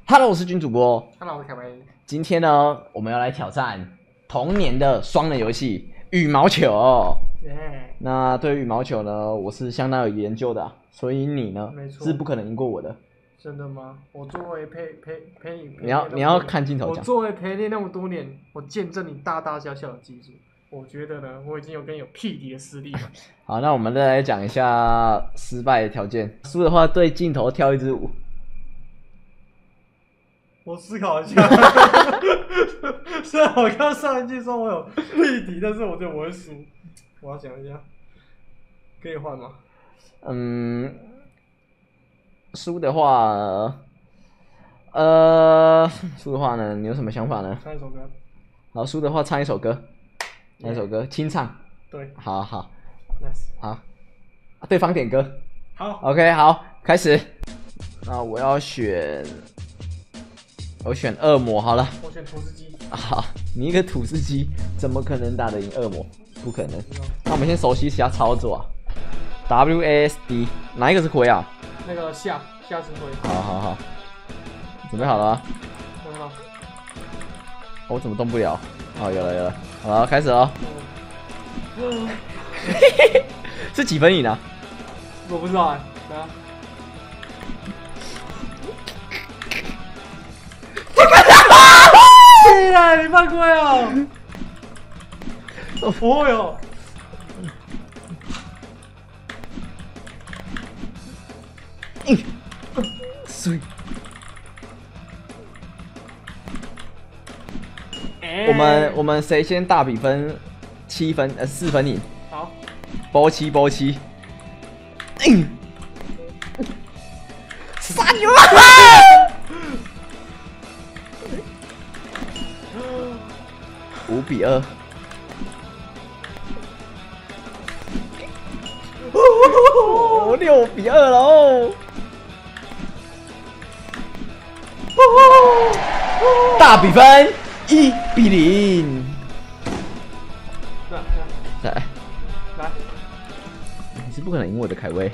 Hello， 我是君主播。 Hello， 我是凯威。 今天呢，我们要来挑战童年的双人游戏羽毛球。那对于羽毛球呢，我是相当有研究的、所以你呢是不可能赢过我的。 真的吗？我作为陪你要看镜头讲。 我作为陪练那么多年，我见证你大大小小的技术。我觉得呢，我已经跟有匹敌的实力了。 好，那我们再来讲一下失败的条件。输的话对镜头跳一支舞。 我思考一下。虽然我刚上一句说我有匹敌，但是我觉得我会输。我要想一下，可以换吗？ 输的话，输的话呢，你有什么想法呢？ 唱一首歌。 好，输的话唱一首歌，哪首歌？清唱。 对。 好好。 Nice。 好，对方点歌。 好。 OK， 好，开始。那我要选，我选恶魔好了。 我选吐司机。 好，你一个吐司机怎么可能打得赢恶魔？不可能。那我们先熟悉一下操作啊。WASD， 哪一个是挥啊？ 那个下是挥。 好，准备好了吗？ 准备好。 我怎么动不了？哦，有了，好了，开始了。是几分赢啊？ 我不知道哎，等下。对啊，你犯规哦！哦哟。 水。我们谁先大比分7分4分赢？ 好。 波七。杀牛啊！5比2。6比2了哦。大比分1比0。来，你是不可能赢我的，凯威。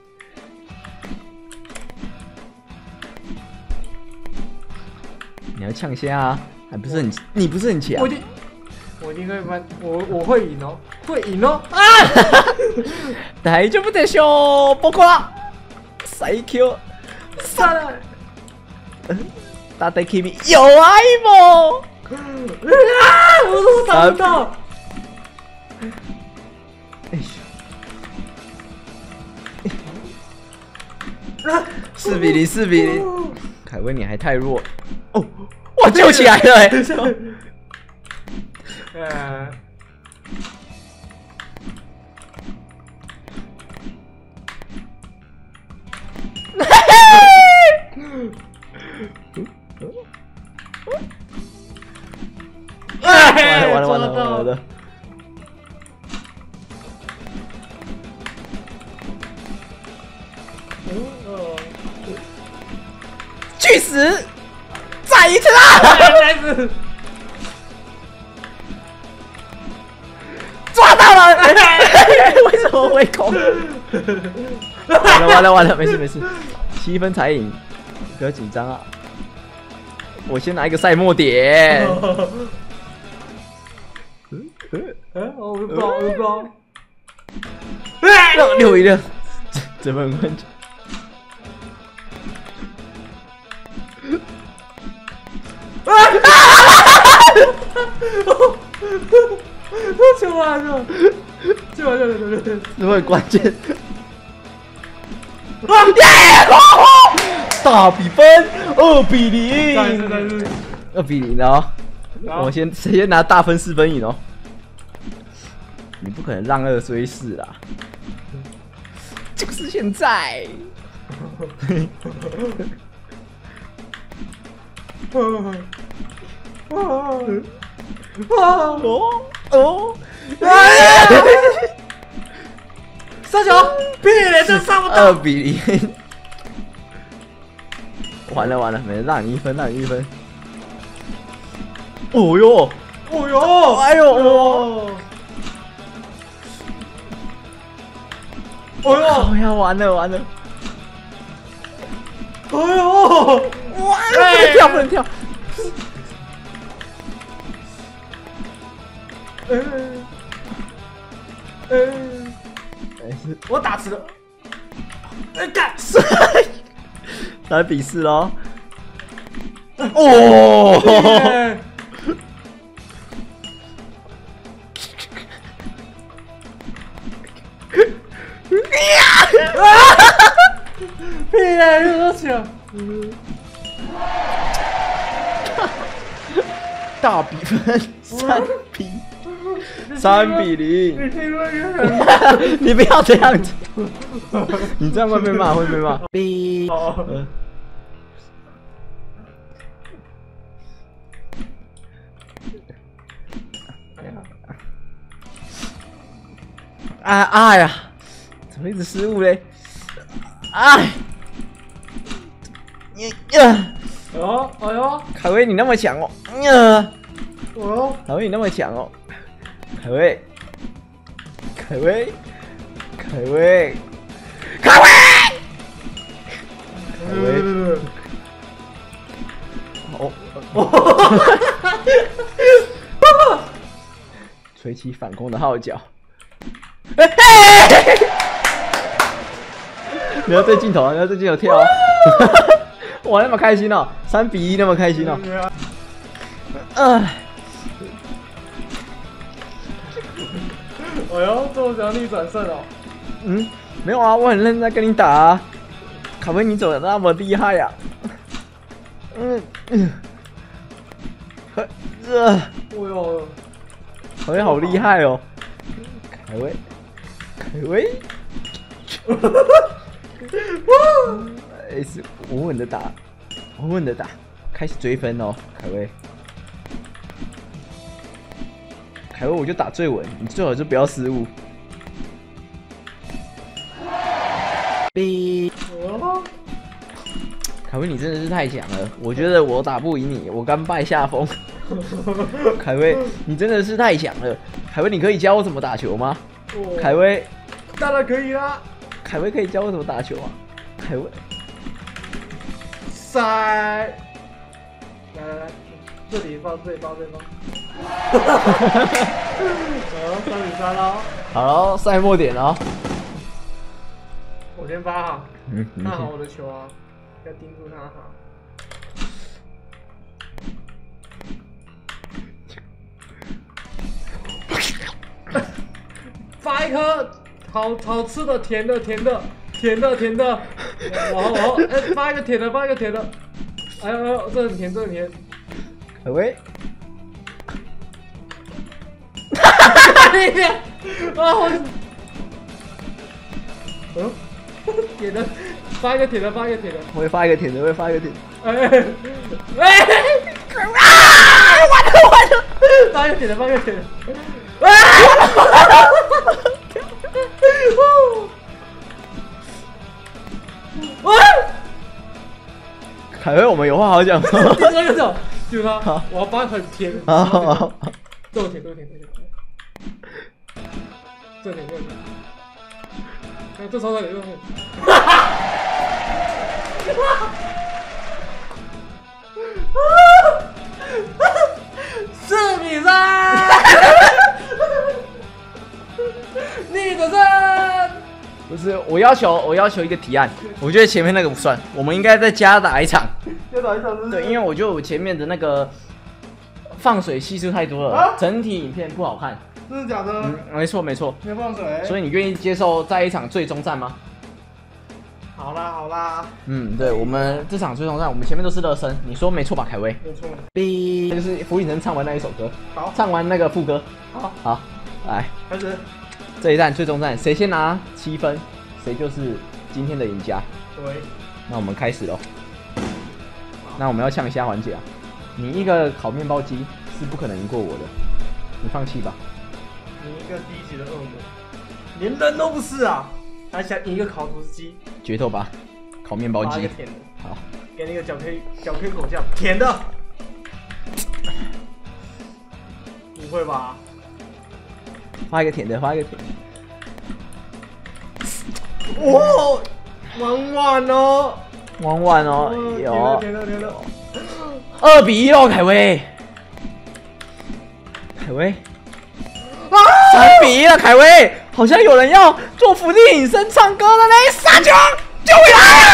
你要呛一下啊！你不是很强。 我一定会翻，我会赢哦，会赢哦！啊！ 大丈夫でしょう、僕は最強。 杀了！ 大体君有愛も。 我怎么打不到 ？4比0。凯威，你还太弱哦！我救起来了哎！完了！去死！再一次啦！抓到了！为什么会空？完了，没事，7分才赢，不要紧张啊！我先拿一个赛末点。 我不知道。 6-1，怎么很球完了， 这很关键。大比分2比0。2比0哦。我谁先拿大分4分赢哦。你不可能让2追4啦。就是现在。 上球，屁嘞，这上不到。 2比0。完了，没人让你1分。哦哟！哎呦！完了！哎呦！哇！ 跳不能跳。 我打死了。干！ 来比试喽！哦！ 屁嘞，有多强？ 大比分3-0。你不要这样子，你这样会被骂，会被骂。哎呀，怎么一直失误嘞？哎呦， 凯威你那么强哦！凯威你那么强哦！凯威，吹起反攻的号角。你要对镜头啊！你要对镜头跳啊！哇，那么开心哦！3-1，那么开心哦！ 哎呦，这么想逆转胜哦？ 没有啊，我很认真在跟你打啊。卡威，你怎么那么厉害呀？哎呦，卡威好厉害哦！凯威。是稳稳的打，开始追分哦，凯威，我就打最稳，你最好就不要失误。凯威，你真的是太强了，我觉得我打不赢你，我甘拜下风。凯威，你真的是太强了，凯威，你可以教我怎么打球吗？凯威， 当然可以啦。 凯威可以教我怎么打球啊？凯威， 来，这里放。好，3-3喽。 好喽，赛末点喽。 我先发哈。看好我的球啊，要盯住他哈。发一颗好吃的，甜的。我发一个甜的。哎呦，这很甜。 凯威。 甜的，发一个甜的。 我会发一个甜的。 完了！发一个甜的。 凯威，我们有话好讲。 就他，我要发很甜。 好， 这么甜。这超快点。4-3，逆转胜。 不是，我要求一个提案，我觉得前面那个不算，我们应该再加打一场。对，因为我觉得我前面的那个放水系数太多了，整体影片不好看。 真的假的？ 没错。没放水。 所以你愿意接受在一场最终战吗？ 好啦。 对，我们这场最终战，我们前面都是热身，你说没错吧，凯威？ 没错。 这就是胡影成唱完那一首歌。 好。 唱完那个副歌。 好， 来， 开始。 这一战最终战，谁先拿7分，谁就是今天的赢家。 对。 那我们开始喽。那我们要呛虾环节啊！你一个烤面包机是不可能赢过我的，你放弃吧。 你一个低级的恶魔，连人都不是啊，还想赢一个烤吐司机？ 决斗吧，烤面包机。 甜的。 好， 给你一个小 K 口酱，甜的。不会吧？ 发一个甜的。 哇，玩完哦！ 玩完哦，有停了 ，2比1哦，凯威，3比1了，凯威，好像有人要做伏地隐身唱歌了嘞，杀球，救回来！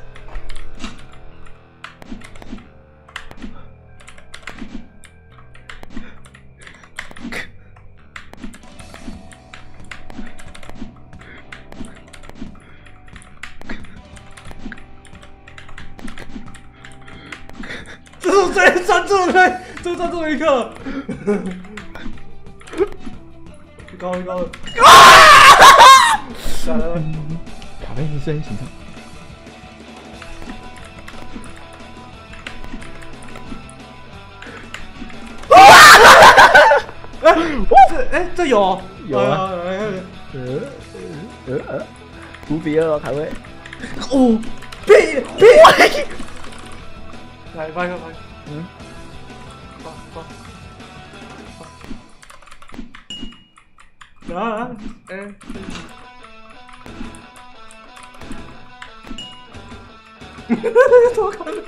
这是最专注的，最专注的一刻。高！ 卡佩尼声音形成。 这有有啊，5比2哦，凯威。哦， 屁！来，发，啊，怎么可能？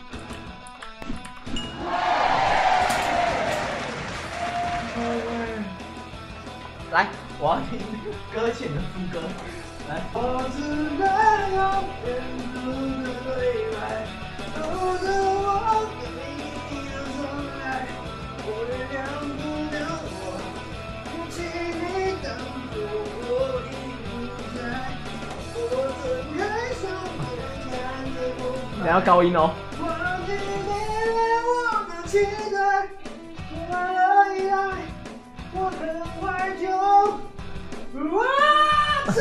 来，我要听搁浅的副歌。来。 我只能用沿路的未来，守着我给你的宠爱，我原谅不了我，不请你当作我已不在，我睁开双眼看着风你要高音哦。 忘记你对我的期待，充满了依赖，我很怀旧。我只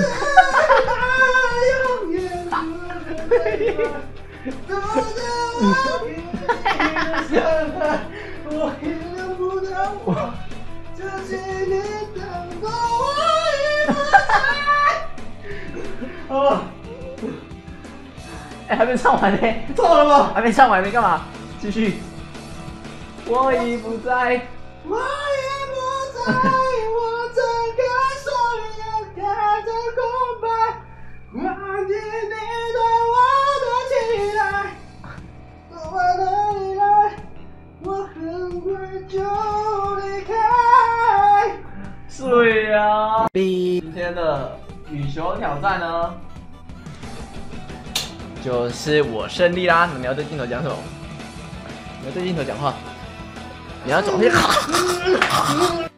永远不能背叛，走着我给你的伤害，我原谅不了我，这几年当作我已不在。好， 还没唱完呢， 错了吗？ 还没唱完，没干嘛？继续。我已不在， 我已不在，我睁开双眼看着空白，忘记你对我的期待，走完了你来，我很快就离开。 水啊！今天的羽球挑战呢，就是我胜利啦！你要对镜头讲什么？你要对镜头讲话，你要走。